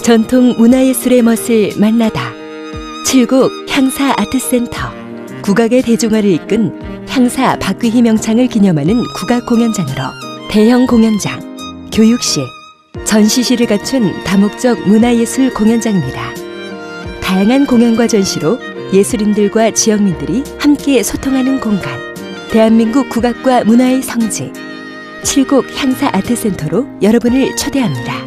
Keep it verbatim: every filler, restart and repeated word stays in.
전통 문화예술의 멋을 만나다. 칠곡 향사 아트센터. 국악의 대중화를 이끈 향사 박귀희 명창을 기념하는 국악 공연장으로 대형 공연장, 교육실, 전시실을 갖춘 다목적 문화예술 공연장입니다. 다양한 공연과 전시로 예술인들과 지역민들이 함께 소통하는 공간. 대한민국 국악과 문화의 성지, 칠곡 향사 아트센터로 여러분을 초대합니다.